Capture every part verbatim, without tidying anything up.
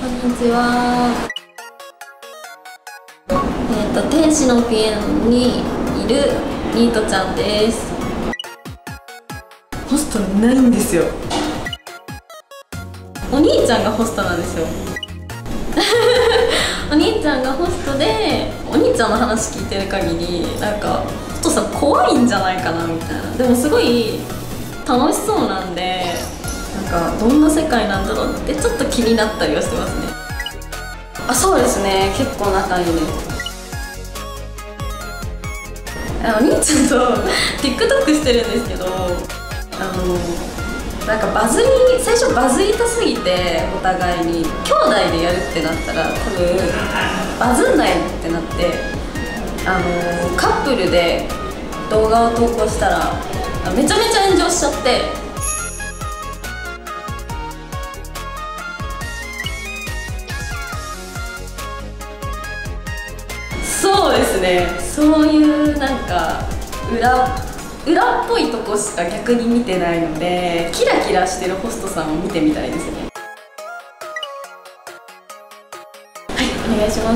こんにちは。えっと天使のピエンにいるニートちゃんです。ホストないんですよ。お兄ちゃんがホストなんですよ。お兄ちゃんがホストで、お兄ちゃんの話聞いてる限りなんかホストさん怖いんじゃないかなみたいな。でもすごい楽しそうなんで、なんかどんな世界なんだろうってちょっと気になったりはしてますね。あ、そうですね、結構仲いいです。お兄ちゃんと TikTok してるんですけど、あのなんかバズり最初バズりたすぎて、お互いに兄弟でやるってなったら多分バズんないってなって、あのカップルで動画を投稿したらめちゃめちゃ炎上しちゃって、そうですね、そういうなんか裏裏っぽいとこしか逆に見てないので、キラキラしてるホストさんを見てみたいですね。はい、お願いします。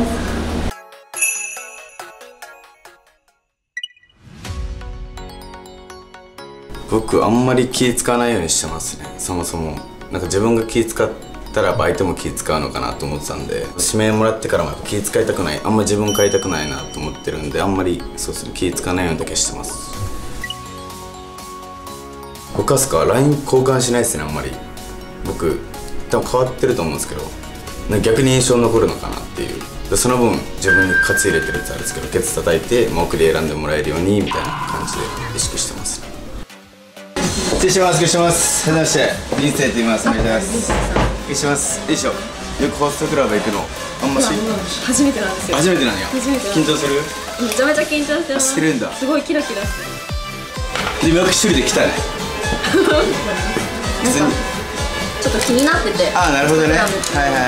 僕あんまり気使わないようにしてますね。そもそもなんか自分が気使ったら相手も気使うのかなと思ってたんで、指名もらってからもやっぱ気使いたくない、あんまり自分変えたくないなと思ってるんで、あんまりそうですね、気使わないようにだけしてます。僕はすか ライン 交換しないですね、あんまり。僕多分変わってると思うんですけど、なんか逆に印象に残るのかなっていう。でその分自分にカツ入れてるってあれですけど、ケツ叩いて、まあ、送り選んでもらえるようにみたいな感じで意識してますね。失礼します。失礼します。はじめまして、人生と言います。お願いします。お願いします。よいしょ。よくホストクラブ行くのあんまし初めてなんですよ。 初めてなんや。 初めて。 緊張する？ めちゃめちゃ緊張してます。 してるんだ。 すごいキラキラしてる。で、よく一人で来たね。別にちょっと気になってて。 ああ、なるほどね。はいはいはいはい。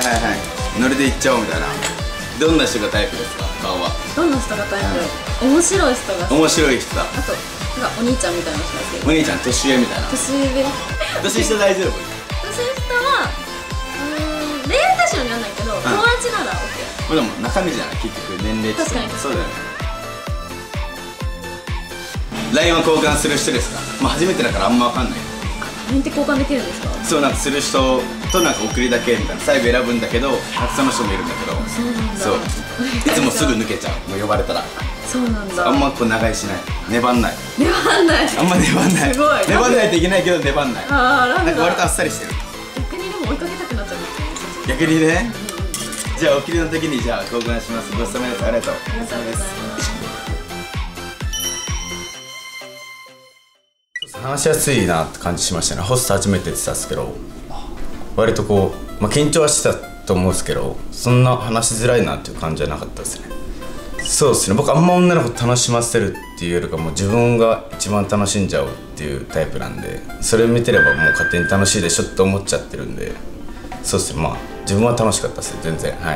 ノリで行っちゃおうみたいな。どんな人がタイプですか？顔は。どんな人がタイプ？面白い人が。面白い人だ。あとなんかお兄ちゃんみたいな人が好き。お兄ちゃん年上みたいな。年上。年下大丈夫？年下はうーん恋愛対象にはないけど、友達なら OK。でも中身じゃない、結局年齢。確かにそうだよね。ライン は交換する人ですか？まあ初めてだからあんま分かんない。ライン って交換できるんですか？そう、なんかする人となんか送りだけみたいな、最後選ぶんだけど、たくさんの人もいるんだけど、そうなんだ。そう、いつもすぐ抜けちゃう、もう呼ばれたら。そうなんだ。あんまこう長居しない、粘んない。粘んない。あんま粘んない。すごい。粘んないといけないけど粘んない。ああ、なんか割とあっさりしてる。逆にでも追いかけたくなっちゃうんですね。逆にね。じゃあお切りの時にじゃあ交換します。ごちそうさまです。ありがとう。ありがとうございます。話しやすいなって感じしましたね。ホスト初めてって言ってたんですけど、割とこう、まあ、緊張はしてたと思うんですけど、そんな話しづらいなっていう感じじゃなかったですね。そうですね、僕あんま女の子楽しませるっていうよりかも自分が一番楽しんじゃうっていうタイプなんで、それを見てればもう勝手に楽しいでしょって思っちゃってるんで、そうですね、まあ自分は楽しかったですね、全然。はい。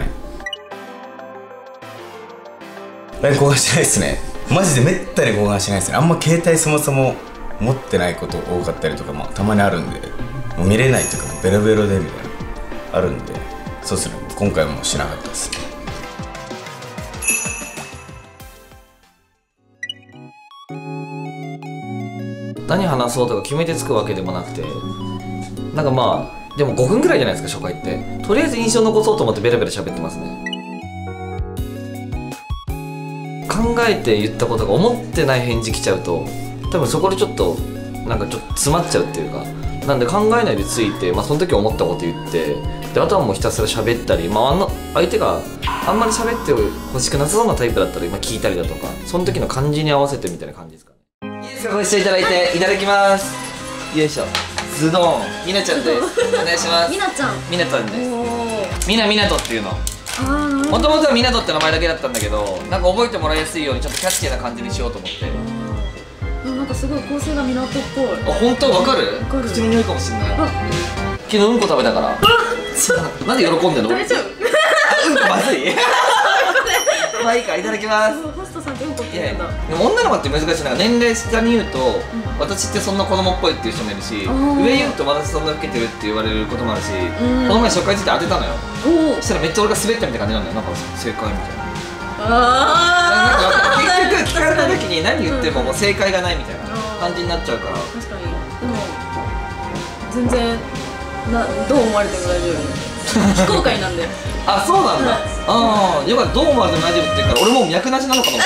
ライン 交換しないですね。マジでめったに交換しないですね。あんま携帯そもそも持ってないこと多かったりとかもたまにあるんで、もう見れないというかベロベロでみたいなあるんで、そうですね、今回もしなかったですね。 何話そうとか決めてつくわけでもなくて、なんかまあでもごふんぐらいじゃないですか、初回って。とりあえず印象残そうと思ってベラベラ喋ってますね。考えて言ったことが思ってない返事来ちゃうと、多分そこでちょっとなんかちょっと詰まっちゃうっていうか、なんで考えないでついて、まあ、その時思ったこと言って、であとはもうひたすら喋ったり、まあ、あの相手があんまり喋ってほしくなさそうなタイプだったら今聞いたりだとか、その時の感じに合わせてみたいな感じですかね。いいですか、ご一緒いただいて。いただきます。よいしょ。ズドン。みなちゃんです。お願いします。みなちゃん。みなちゃんです。みなみなとっていうの。もともとはみなとって名前だけだったんだけど、なんか覚えてもらいやすいようにちょっとキャッチーな感じにしようと思って。 なんかすごい香水が港っぽい。 あ、本当わかる？口の匂いかもしれない。昨日うんこ食べたから。なんで喜んでんの？ 大丈夫？ うんこまずい。まあいいか、いただきます。 ホストさんってうんこ言うんだ。 でも女の子って難しいな。年齢下に言うと、うん、私ってそんな子供っぽいっていう人もいるし、上言うと私そんな老けてるって言われることもあるし、うん、この前初回ついて当てたのよ。そしたらめっちゃ俺が滑ったみたいな感じなんだよ。なんか正解みたいな。ああ結局聞かれた時に何言ってももう正解がないみたいな感じになっちゃうから。 確かに。でも全然などう思われても大丈夫。非公開なんで。 あ、そうなんだ。ああ、よかった。どう思われても大丈夫って言うから俺もう脈なしなのかと思った。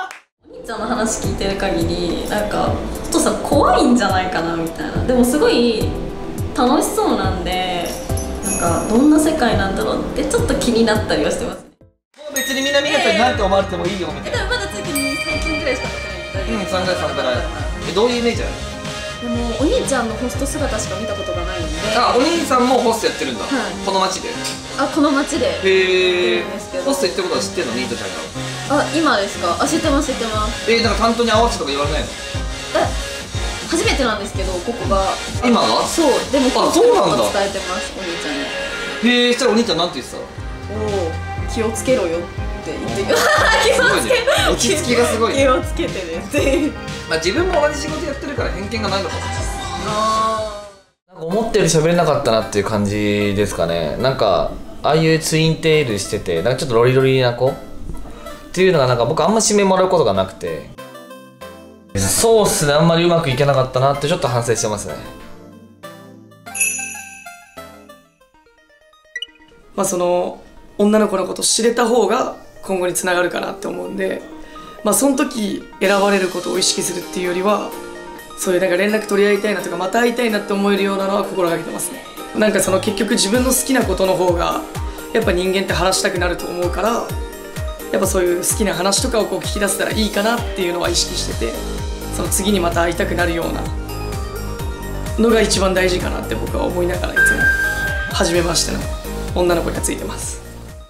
お兄ちゃんの話聞いてる限りなんかちょっとさ怖いんじゃないかなみたいな。でもすごい楽しそうなんでなんかどんな世界なんだろうってちょっと気になったりはしてますね。 もう別にみんな見るとに何て思われてもいいよみたいな。 え、まだついてにさんぷんぐらいしか経ってないんで。 うん、さんぐらいさんぐらい。え、どういうイメージある？ でもお兄ちゃんのホスト姿しか見たことがないんで。 あ、お兄さんもホストやってるんだ。はい、この町で。 あ、この町で。 へえ。ホストやってることは知ってるの？ニートちゃんが。あ、今ですか？あ、知ってます知ってます。 えー、だから担当に合わせとか言われないの？ え、初めてなんですけどここが。 今が？ そう、でもあ、そうなんだ。 伝えてますお兄ちゃんに。 へえ、したらお兄ちゃんなんて言ってた？ おお、気をつけろよって言って。気をつけ。 落ち着きがすごい。 気をつけてねって。 まあ自分も同じ仕事やってるから偏見がないのかも。ああ。なんか思ったより喋れなかったなっていう感じですかね。なんかああいうツインテールしてて、なんかちょっとロリロリな子っていうのがなんか僕あんま指名もらうことがなくて、そうっすね、あんまりうまくいけなかったなってちょっと反省してますね。 まあその女の子のこと知れた方が今後につながるかなって思うんで、まあその時選ばれることを意識するっていうよりは、そういうなんか連絡取り合いたいなとかまた会いたいなって思えるようなのは心がけてますね。なんかその結局自分の好きなことの方がやっぱ人間って話したくなると思うから、やっぱそういう好きな話とかをこう聞き出せたらいいかなっていうのは意識してて、その次にまた会いたくなるようなのが一番大事かなって僕は思いながらいつも初めましての女の子にはついてます。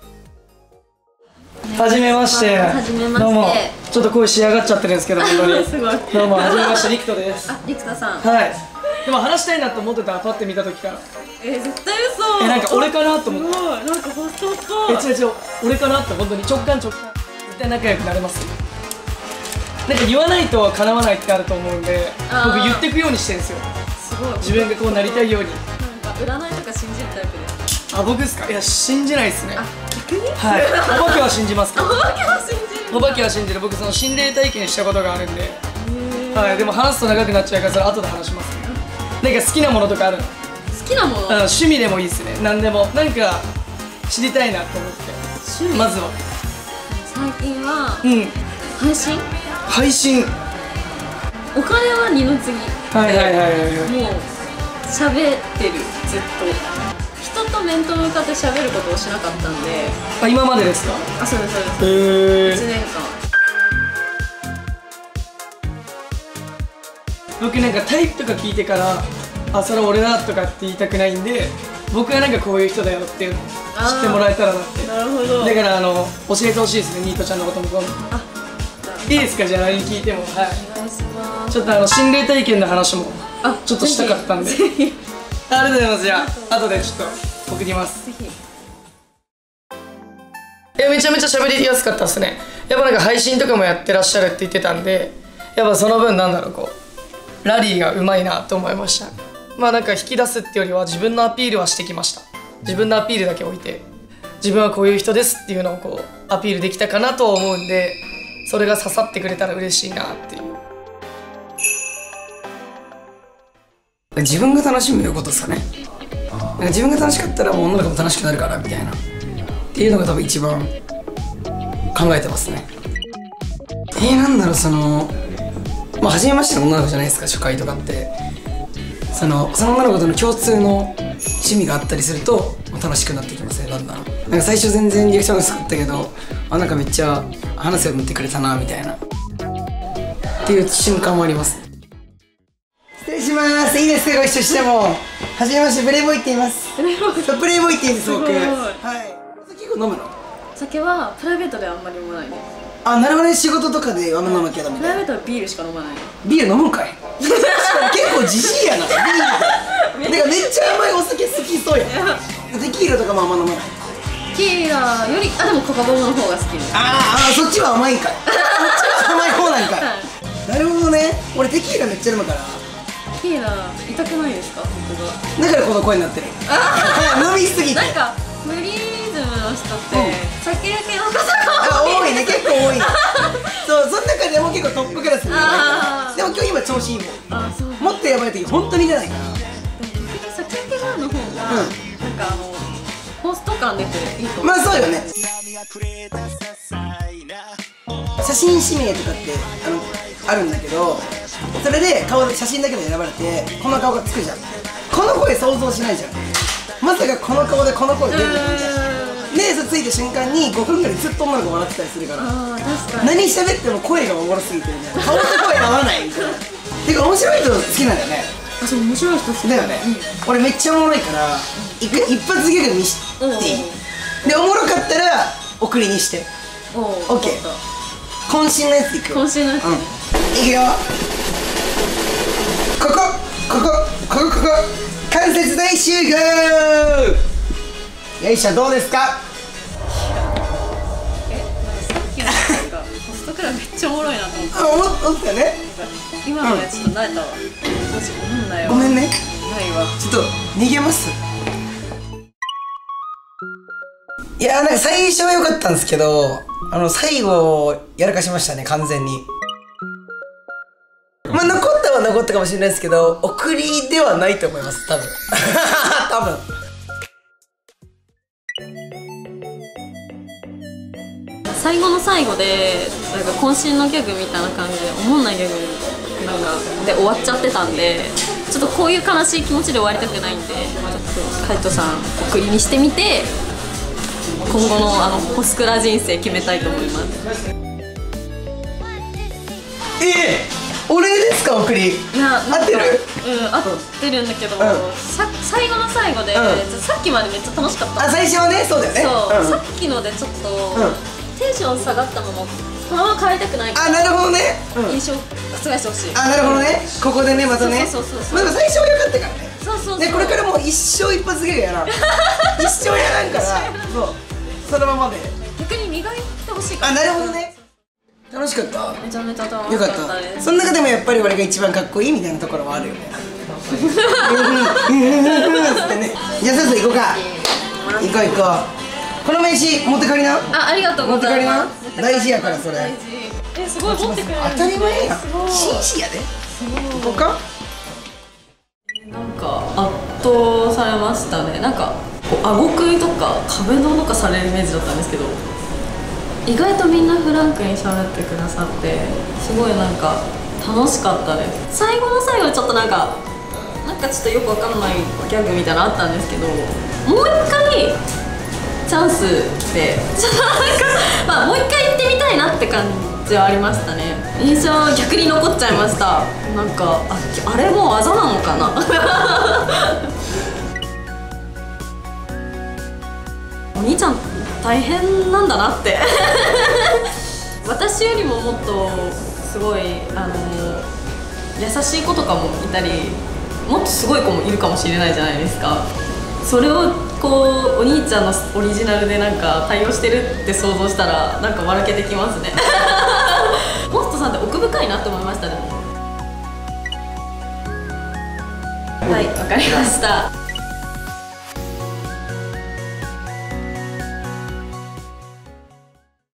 はじめまして。 はじめまして。 どうも。ちょっと声仕上がっちゃってるんですけど本当に。 すごい。 どうもはじめまして、リクトです。 あ、リクトさん。 はい。でも話したいなと思ってた、パッて見た時から。 えー、絶対嘘。 え、なんか俺かなと思って。 すごい。なんかホストっぽい。 え、違う違う、俺かなって本当に直感直感。絶対仲良くなれます。なんか言わないと叶わないってあると思うんで、僕言ってくようにしてるんですよ。 すごい。 自分がこうなりたいように。 なんか占いとか信じるタイプですか？ あ、僕ですか？いや、信じないですね。 あ、逆に？ はい。お化けは信じますけど。 お化けは信じる。 お化けは信じる。僕その心霊体験したことがあるんで。はい。でも話すと長くなっちゃうからそれ後で話しますね。なんか好きなものとかあるの？好きなもの？ 趣味でもいいですね。何でも。なんか知りたいなと思って。 趣味？ まずは。 最近は。 うん。 配信？ 配信。 お金は二の次。 はいはいはいはい。 もう喋ってるずっと。人と面と向かって喋ることをしなかったんで。 あ、今までですか？ あ、そうですそうです。 へえ。 一年間。 僕なんかタイプとか聞いてからあ、それ俺だとかって言いたくないんで、僕はなんかこういう人だよっていうのを知ってもらえたらなって。 なるほど。 だからあの教えてほしいですね、ニートちゃんのことも今度。あ、いいですか？じゃあ ライン 聞いても。はい、 お願いします。 ちょっとあの心霊体験の話もちょっとしたかったんで。ありがとうございます。じゃあ後でちょっと送ります。ぜひ。いや、めちゃめちゃ喋りやすかったですね。やっぱなんか配信とかもやってらっしゃるって言ってたんで、やっぱその分なんだろう、こうラリーがうまいなと思いました。まあなんか引き出すってよりは自分のアピールはしてきました。自分のアピールだけ置いて、自分はこういう人ですっていうのをこうアピールできたかなと思うんで、それが刺さってくれたら嬉しいなっていう。自分が楽しむことですかね。なんか自分が楽しかったらもう女の子も楽しくなるからみたいなっていうのが多分一番考えてますね。えー、なんだろう、そのまあ初めましての女の子じゃないですか、初回とかって。そのその女の子との共通の趣味があったりすると楽しくなってきますね、だんだん。なんか最初全然リアクション薄かったけど、あ、なんかめっちゃ話すようになってくれたなみたいなっていう瞬間もあります。失礼します。いいですか、ご一緒しても。はじめまして、ブレイボーイって言います。ブレイボーイ。そう、ブレイボーイって言うんです、僕。はい。お酒結構飲むの？ 酒はプライベートではあんまり飲まないです。 あ、なるほどね。仕事とかであんま飲まなきゃダメ。 プライベートはビールしか飲まない。 ビール飲むんかい？結構じじいやな、ビールで。なんかめっちゃ甘いお酒好きそうや。テキーラとかもあんま飲まない。 テキーラよりあでもコカ・ボムの方が好きです。 あーあー、そっちは甘いんかい。そっちは甘い方なんかい。なるほどね。俺テキーラめっちゃ飲むから。 テキーラ痛くないですか、僕が。 だからこの声になってる。飲みすぎて。 なんかフリーズムの人って酒焼けの方が多いね、結構多い。そう、その中でも結構トップクラスにやばいから。でも今日今調子いいもん。 あ、そう。 もっとやばい時本当に出ないから。 酒焼けがの方がなんかあのホスト感出ていいと思う。 まあそうよね。写真指名とかってあのあるんだけど、それで顔で写真だけで選ばれてこの顔がつくじゃん。この声想像しないじゃん。まさかこの顔でこの声出るみたいな。でそれついた瞬間にごふんぐらいずっと女の子笑ってたりするから、 あ確かに何喋っても声がおもろすぎてみたいな、顔と声合わないみたいな。てか面白い人好きなんだよね。 あ、そう、面白い人好きだよね。俺めっちゃおもろいから一回一発ギャグ見していい？でおもろかったら送りにして。 おオッケー。渾身のやついくよ。 渾身のやつ。 うん。いくよ。ここここここここ関節大集合。よいしょ、どうですか？ え、なんかさっきのなんかホストクラブめっちゃおもろいなと思って。 あ、思ったよね。 今のやつちょっと慣れたわ。どうしよう、なんだよ。 ごめんね。 ないわ。 ちょっと逃げます。いやー、なんか最初は良かったんですけど、あの最後やらかしましたね、完全に。まあ残ったは残ったかもしれないですけど、送りではないと思います、多分。多分。 最後の最後でなんか渾身のギャグみたいな感じでおもんないギャグなんかで終わっちゃってたんで、ちょっとこういう悲しい気持ちで終わりたくないんで、ちょっと海人さん送りにしてみて今後のあのホスクラ人生決めたいと思います。 ええ、俺ですか、送り。 いや、 合ってる？ うん、 合ってるんだけど、 うん、 さ最後の最後で、うん、さっきまでめっちゃ楽しかった。 あ、最初はね、そうだよね。 そう、 うん、 さっきのでちょっと、 うん、 テンション下がったままこのまま帰りたくないから。 あ、なるほどね、うん、 印象覆してほしい。 あ、なるほどね。ここでね、またね。 そうそうそうそう。 まあでも最初は良かったからね。 そうそうそう。 でこれからもう一生一発ギャグやらん。一生やらんから。そう。そのままで。 逆に磨いてほしいから。 あ、なるほどね。楽しかった。 めちゃめちゃ楽よかっしかったです。 た。その中でもやっぱり俺が一番かっこいいみたいなところはあるよね。ってね。じゃあそろそろ行こうか。行こう行こう。この名刺持って帰りな。 あ、ありがとうございます。 持って帰りな。大事やからそれ。 大事。え、すごい持ってくれる。 当たり前やん。紳士やで。行こうか。 なんか圧倒されましたね。なんかこう顎食いとか壁ドンとかされるイメージだったんですけど、意外とみんなフランクに喋ってくださってすごいなんか楽しかったです。最後の最後ちょっとなんかなんかちょっとよくわかんないギャグみたいなのあったんですけど、もう一回チャンスでちょっとなんか、まあ、もう一回行ってみたいなって感じはありましたね。印象逆に残っちゃいました。なんか あ, あれもうあざなのかな。お兄ちゃん大変なんだなって私よりももっとすごいあの優しい子とかもいたり、もっとすごい子もいるかもしれないじゃないですか。それをこうお兄ちゃんのオリジナルでなんか対応してるって想像したらなんか笑けてきますね。モストさんって奥深いなって思いましたね。はい、わかりました。